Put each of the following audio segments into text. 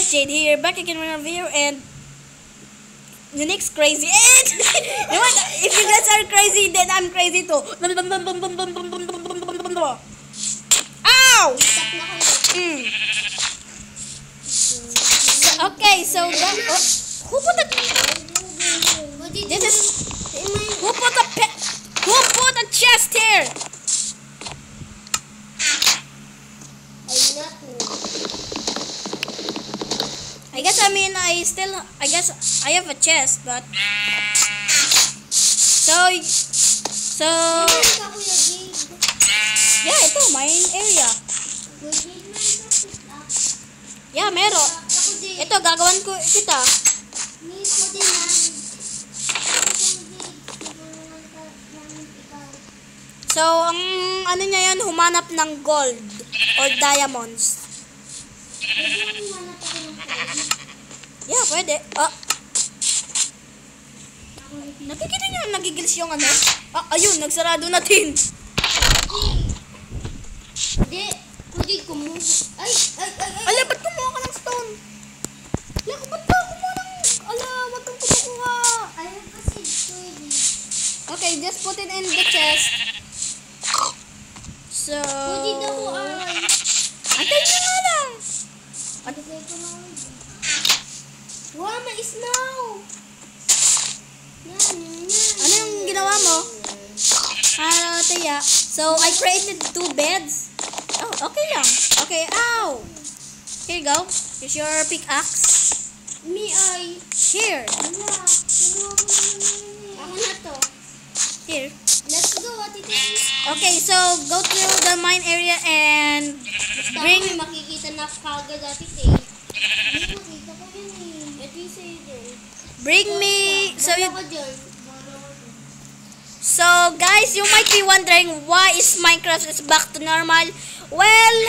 guys, Jade here, back again with another video, and Unique's crazy, and you know what, if you guys are crazy, then I'm crazy too. Ow! Okay, so that, who put a chest here? I guess I have a chest, but so yeah, ito main area. Yeah, meron. Ito gagawin ko kita. So ang ano niya yan, humanap ng gold or diamonds. Yeah, pwede. Nakikita niyo nagigils yung ano? Ayun, nagsarado natin. Hindi, pwede kumuha. Ay. Ala, ba't kumuha ka ng stone? Ala, ba't ka kumuha ng... Ala, ba't kang kumuha? Ayun kasi pwede. Okay, just put it in the chest. So... Pwede daw ko ay. Antay nyo nga lang. Antay ko lang. Wow, may snow. Ano yung ginawa mo? Taya. So, I created 2 beds. Oh, okay lang. Okay, ow! Here you go. Here's your pickaxe. Me ay. Here. Ako na to. Here. Let's go, Ate Tis. Okay, so go to the mine area and bring... Basta makikita na kagad, Ate Tis. Makikita ko yun eh. Ate Tis din. Bring me... So Bala ka dyan. guys, you might be wondering why is Minecraft is back to normal. Well,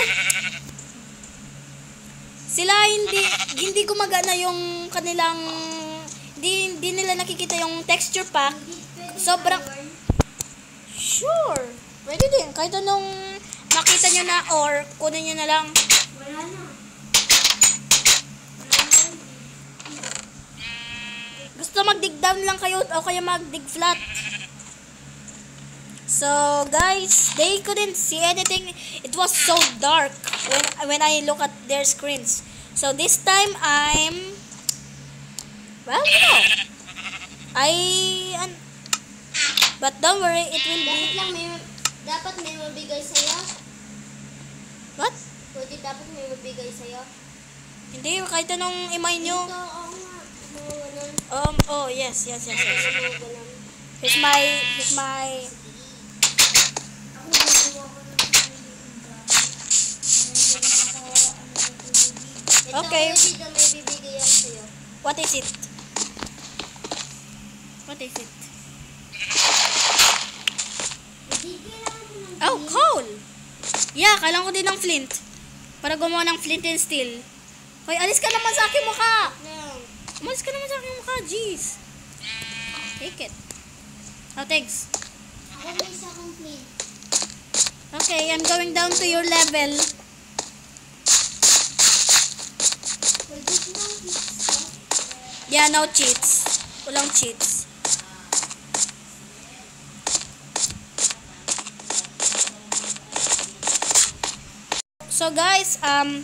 sila hindi gumagana yung kanilang hindi nila nakikita yung texture pack. Sobrang sure. Pwede din kahit anong makita nyo na or kunin nyo na lang. Wala na. Gusto mag-dig down lang kayo o kaya mag-dig flat. So guys, they couldn't see anything. It was so dark when I look at their screens. So this time well, no. But don't worry, it will be... Dapat may mabigay sa'yo. What? Pwede dapat may mabigay sa'yo. Hindi, kahit anong imay nyo. Ito, oo nga. Mga ganun. Oh, yes. Mga ganun. Here's my... Ako nagawa ko ng Okay. Ito, pwede daw may bibigay yan sa'yo. What is it? Oh, coal! Yeah, kailangan ko din ng flint. Para gumawa ng flint and steel. Hoy, alis ka naman sa aking mukha! No. Umalis ka naman sa aking mukha, jeez. Take it. Oh, thanks. Ako may isa kong flint. Okay, I'm going down to your level. Pwede ko lang hits. Yeah, no cheats. Walang cheats. So guys,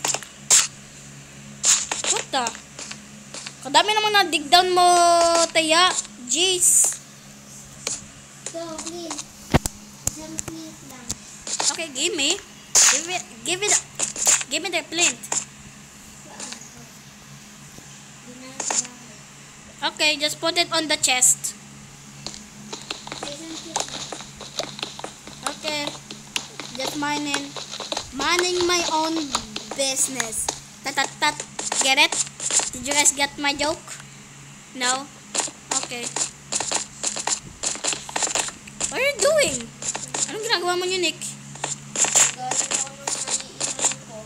what the? Kadami naman na dig down mo, Taya. Jeez. So, flint. Isang flint lang. Okay, give me the flint. Okay, just put it on the chest. Isang flint lang. Okay, just minding my own business. Tat. Get it? Did you guys get my joke? No? Okay. What are you doing? Anong ginagawa mo, Unique? Galing ako ng naiiwan ko.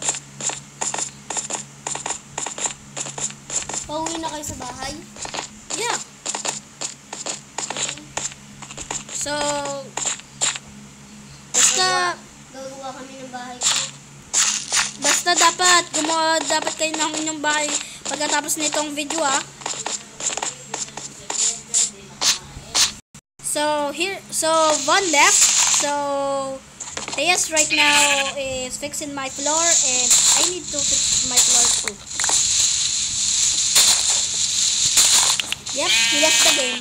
Pauwi na kayo sa bahay? Yeah. So, basta Gagawa kami ng bahay ko. dapat kayo ng inyong bahay pagkatapos nitong video So one left. So Teas right now is fixing my floor and I need to fix my floor too. Yep, he left the game.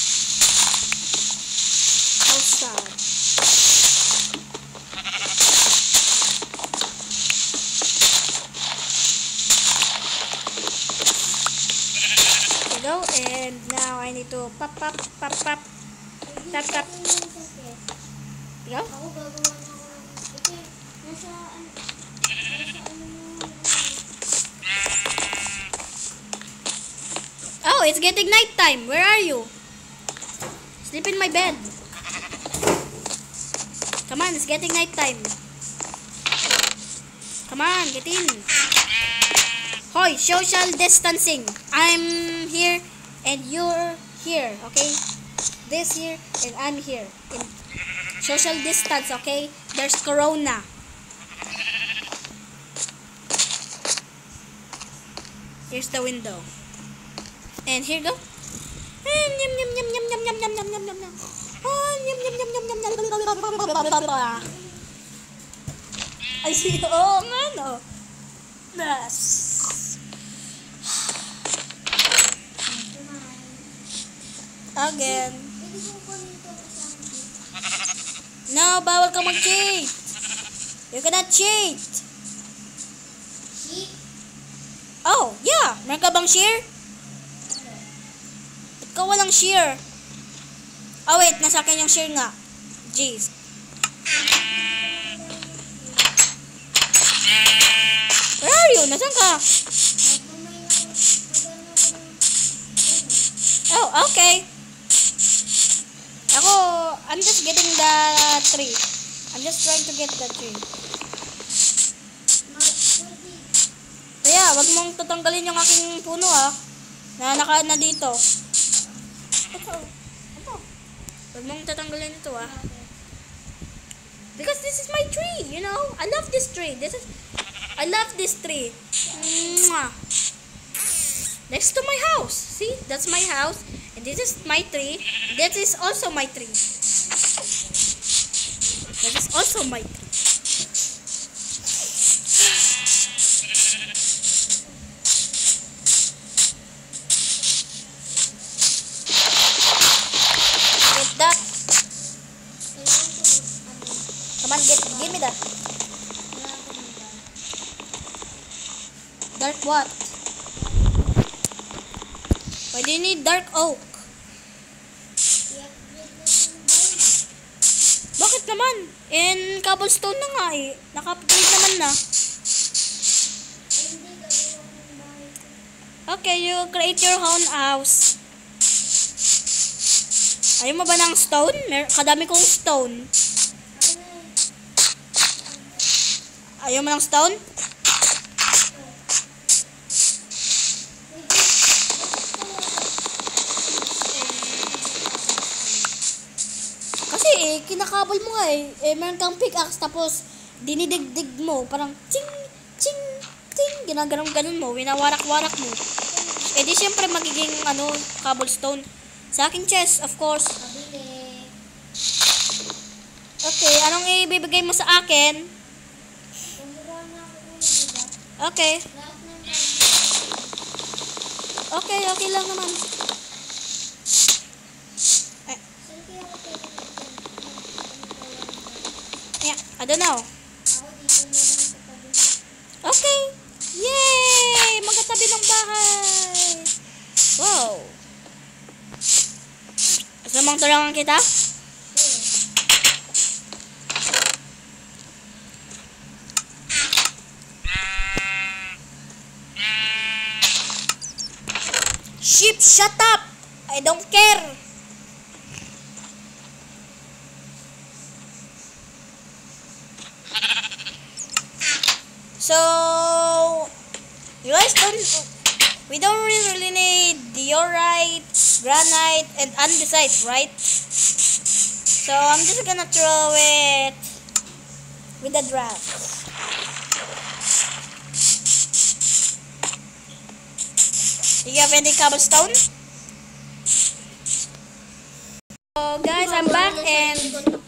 How sad. There we go, and now I need to pop. Tap. Go. Ako gagawa na ako. Ito, nasa Oh, it's getting nighttime. Where are you? Sleep in my bed. Come on, it's getting nighttime. Come on, get in. Hoy, social distancing. I'm here and you're here, okay? This here and I'm here. In social distance, okay? There's corona. Here's the window. And here go. I see. Oh, man. Yes. Again. No, bawal ka mag-cheat. You cannot cheat. Oh, yeah. Meron ka bang share? Ba't ka walang share? Oh, wait. Nasa akin yung share nga. Jeez. Where are you? Nasaan ka? Oh, okay. Ako, I'm just getting the tree. I'm just trying to get the tree. Kaya, wag mong tatanggalin yung aking puno na nakaan na dito. Ito. Wag mong tatanggalin ito Because this is my tree, you know. I love this tree. I love this tree. Mwah. Next to my house. See? That's my house. And this is my tree. That is also my tree. That is also my tree. Get that. Come on, give me that. Dark what? Why do you need dark oak? Bakit naman? In cobblestone na nga Naka-upgrade naman na. Okay, you create your own house. Ayaw mo ba ng stone? Kadami kong stone. Ayaw mo ng stone? Kasi kinakabal mo nga meron kang pickaxe tapos dinidigdig mo. Parang ching, ching, ching. Ginaganon mo. Winawarak-warak mo. Di syempre magiging cobblestone. Sa aking chest, of course. Okay, anong ibibigay mo sa akin? Okay. Okay lang naman. Yeah, I don't know. Okay. Yay! Magkatabi ng bahay. Wow. Samang tulungan kita? Sheep, shut up! I don't care! So, you guys we don't really need diorite, granite, and andesite, right? So, I'm just gonna throw it with the drafts. Do you have any cobblestone? So guys, I'm back and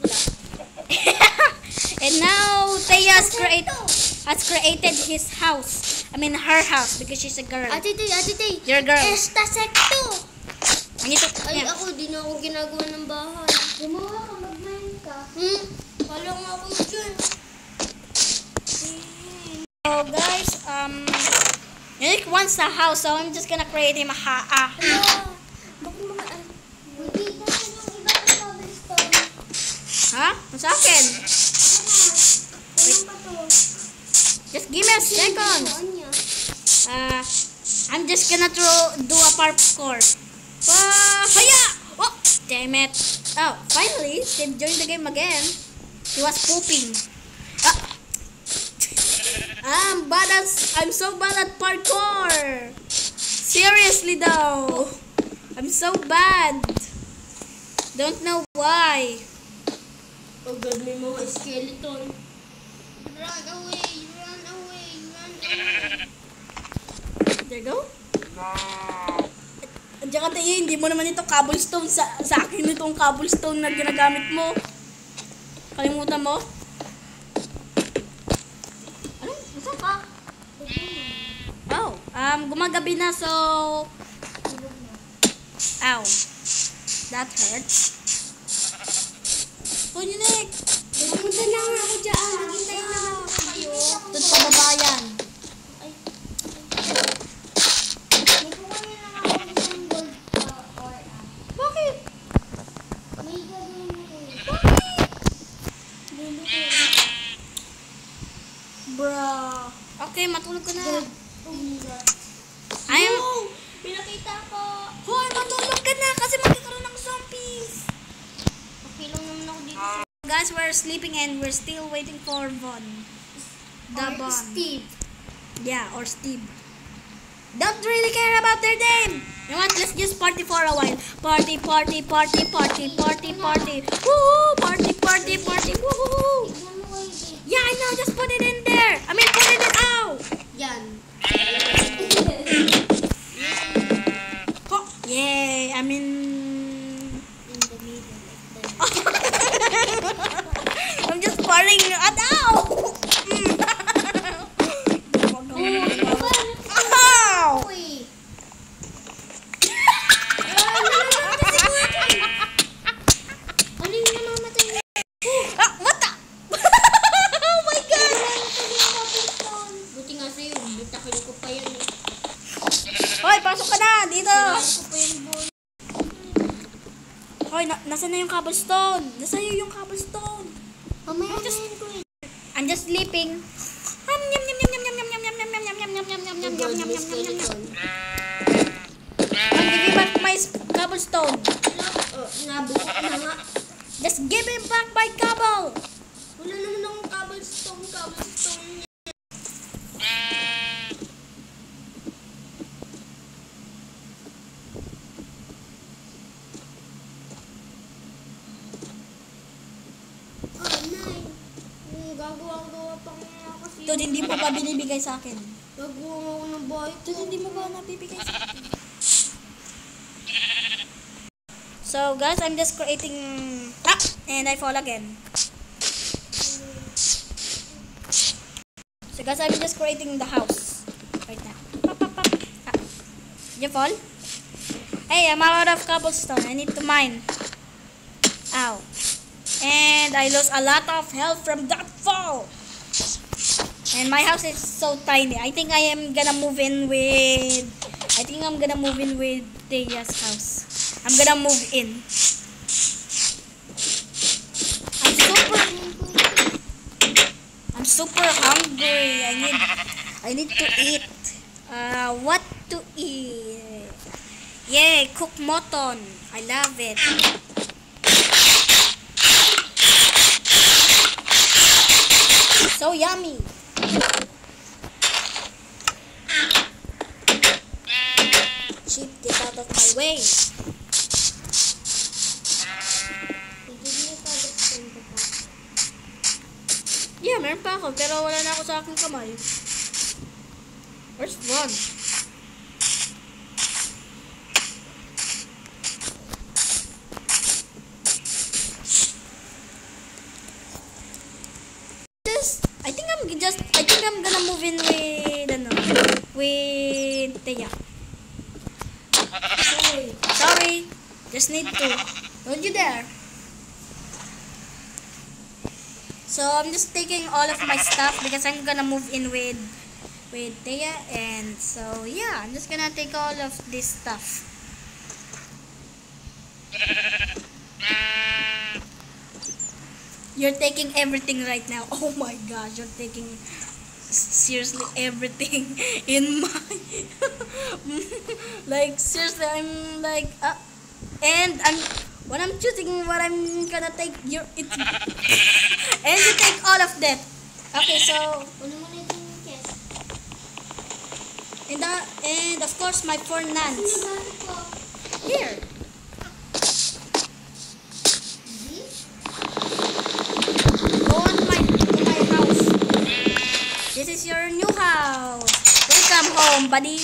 and now Thea has created his house. I mean her house because she's a girl. Ate Tay. You're a girl. Esta secto. I need to, Ay, yeah. ako, di na ako ginagawa ng bahay. Gumawa ka, mag-mine ka. Wala nga ako dyan. So guys, Nick wants a house, so I'm just gonna create him a Hala. Bakit mga, hindi na yung iba ng cobblestone. Ha? Sa akin? Ano pa to? Just give me a second. Ano niya? I'm just gonna do a parkour. Hiya! Oh, damn it. Oh, finally, Steve joined the game again. He was pooping. I'm so bad at parkour. Seriously though. I'm so bad. Don't know why. Oh God, may mga skeleton. Run away, run away, run away. There you go. Andiyan ka tayo, hindi mo naman ito cobblestone. Sa akin itong cobblestone na ginagamit mo. Kalimutan mo? Ano? Masa ka? Oh, gumagabi na so... Ow. That hurts. Nick! Pumunta na nga ako dyan. Naghintay na ako kayo. Doon pa babayan. Ay. May kukunin lang ako ng gold or Bakit? may gagawin mo ko. Bruh. Okay, matulog ko na. Pinakita ko. Hoy, matulog ka na kasi magkakaroon ng zombies. Okay lang naman ako dito. Guys, we're sleeping and we're still waiting for Von. Or Steve. Yeah, or Steve. Don't really care about their name. You know what? Let's just party for a while. Party. Woo! Party. Woo! Tignan mo kayo dito. Yeah, I know. Just put it in there. I mean, put it in. Ow! Yan. Oh, yay! I mean, In the middle of the I'm just partying. Ow! Ow! Uy. Ano yung namamatay niya? What the? Oh my God! Buti nga sa'yo, butakin ko pa yan eh. Hoy, pasok ka na dito. Sirain ko pa yung boy. Hoy, nasaan na yung cobblestone? Nasaan yung cobblestone? Mamaya na yun ko eh. I'm just sleeping. May skeleton. Give me back my cobblestone. Nabukok na nga. Just give me back my cobble. Wala naman akong cobblestone niya. Nay. Gagawa pa kaya kasi. Dude, hindi mo ba binibigay sa akin? Gagawa ako ng bahay. Dude, hindi mo ba nabibigay sa akin? So, guys, I'm just creating... and I fall again. So, guys, I'm just creating the house. Right now. Did you fall? Hey, I'm out of cobblestone. I need to mine. Ow. And I lost a lot of health from that fall. And my house is so tiny. I think I'm gonna move in with Thea's house. I'm gonna move in. I'm super hungry. I need to eat. What to eat? Yay, cooked mutton. I love it. So yummy. Sheep, get out of my way. Yeah, meron pa ako, pero wala na ako sa aking kamay. Where's one? I think I'm gonna move in with Thea. Sorry. Just need to. Don't you dare. So I'm just taking all of my stuff because I'm gonna move in with Thea, and so yeah, I'm just gonna take all of this stuff. You're taking everything right now. Oh my gosh, you're taking seriously everything in my like seriously, I'm like and when I'm choosing what I'm gonna take, and you take all of that. Okay, so and of course my 4 nuns here. Go to my house. This is your new house. Welcome home, buddy.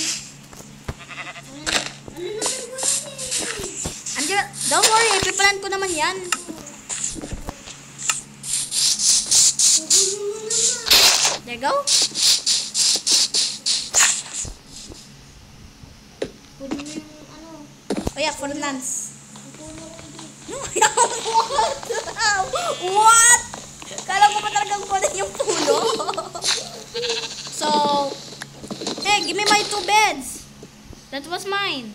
Don't worry, ipipalan ko naman yan. There you go. Oh yeah, for nuns. No, what? Kala mo pa talagang kunin yung puno? So, hey, give me my 2 beds. That was mine.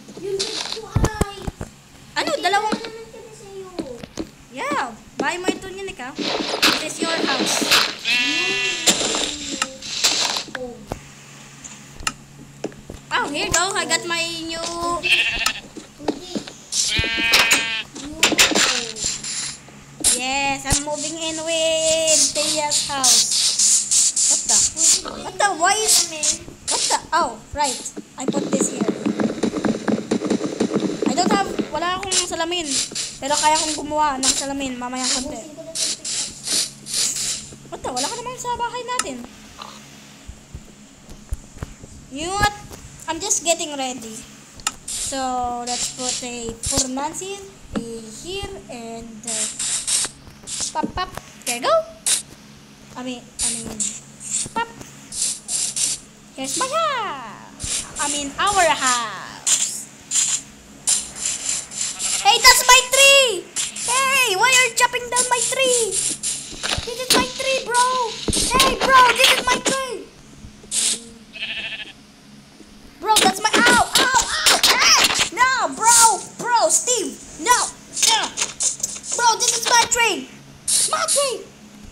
Ano, dalawang... Yeah, buy mo ito niya, Nika. This is your house. Oh, here you go. I got my new... Yes, I'm moving in with Thea's house. What the? Why is... What the? Oh, right. I put this here. Wala akong salamin. Pero kaya kong gumawa ng salamin mamayang konti. What the? Wala ka naman sa bahay natin. You know what? I'm just getting ready. So, let's put a 4 nuns here, and pop. There you go. I mean, pop. Here's my house. Our house. Hey, that's my tree! Hey, why are you chopping down my tree? This is my tree, bro! Hey, bro, this is my tree! Bro, that's my... Ow! Ah! No, bro, Steve! No! Bro, this is my tree! My tree!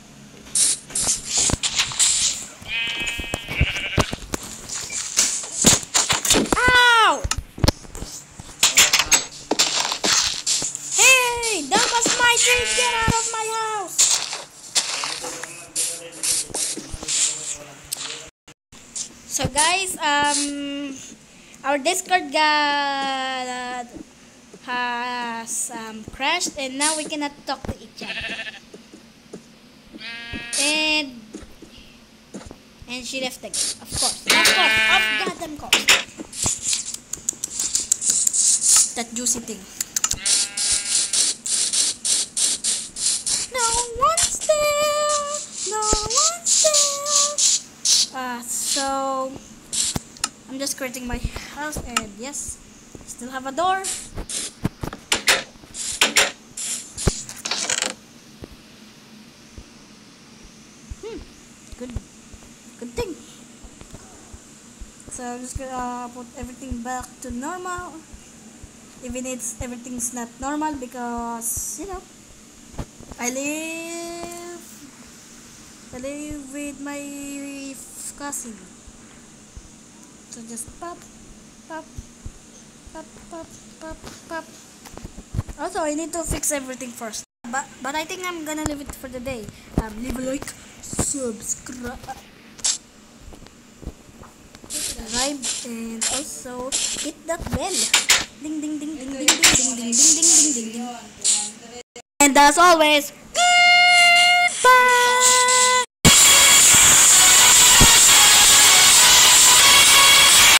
Ow! That was my tree! Get out of my house! So guys, our Discord has crashed, and now we cannot talk to each other. And she left the game, of course, of goddamn course. That juicy thing. No one's there. So I'm just creating my house, and yes, still have a door. Good thing. So I'm just gonna put everything back to normal, even if everything's not normal, because I live with my cousin. So just pop. Also, I need to fix everything first. But I think I'm gonna leave it for the day. Leave a like, subscribe, and also hit that bell. Ding ding ding ding ding ding ding ding ding ding ding ding ding. And as always,